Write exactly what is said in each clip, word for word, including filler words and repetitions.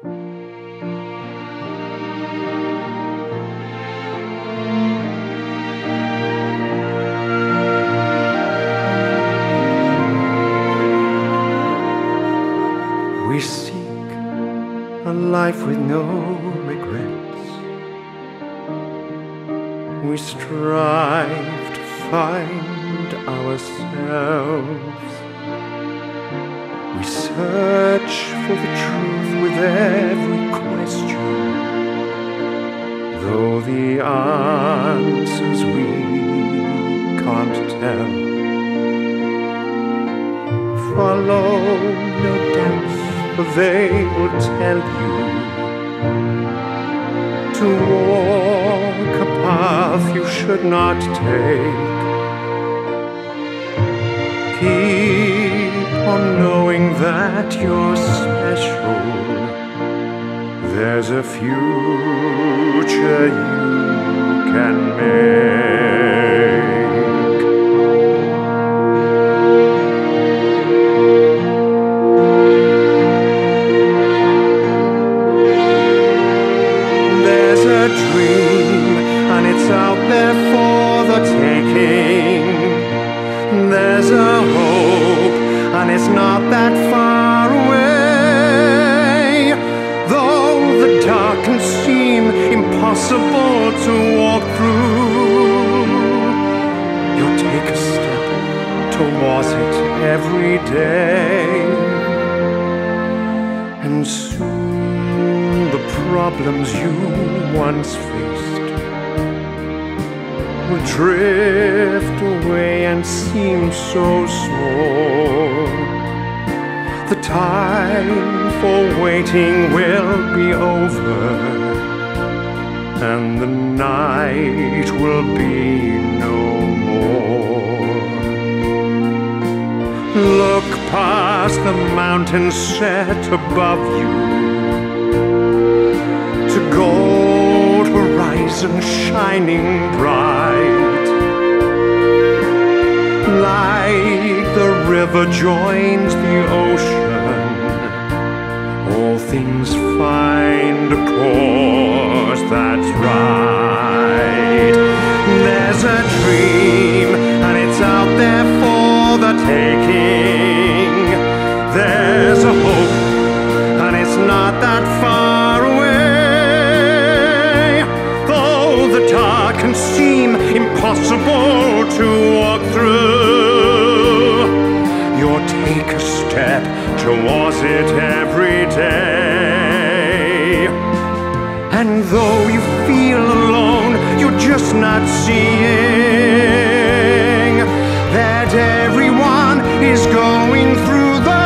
We seek a life with no regrets. We strive to find ourselves. We search for the truth with every question, though the answers we can't tell. Follow no doubts, for they will tell you to walk a path you should not take. Keep on knowing that you're special. There's a future you can make. Out there for the taking. There's a hope, and it's not that far away. Though the dark can seem impossible to walk through, you'll take a step towards it every day. And soon the problems you once faced will drift away and seem so small. The time for waiting will be over, and the night will be no more. Look past the mountain set above you to gold horizon shining bright, like the river joins the ocean. All things find a course that's right. There's a dream, and it's out there for the taking. There's a hope, and it's not that far away. Though the dark can seem impossible to walk through, you'll take a step towards it every day. And though you feel alone, you're just not seeing that everyone is going through the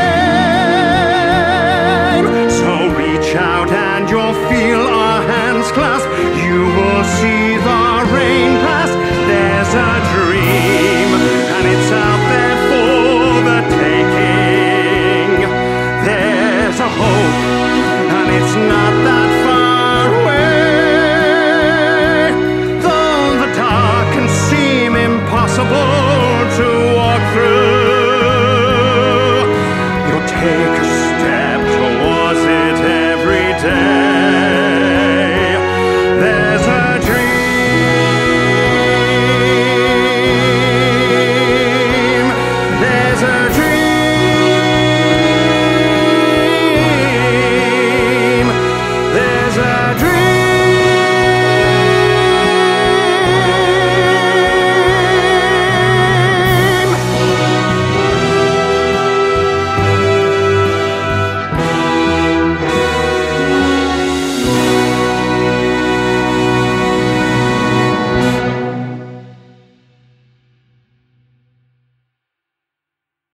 same. So reach out and you'll feel our hands clasp. You will see the rain pass. There's a dream, and it's out there for the taking. There's a hope, and it's not that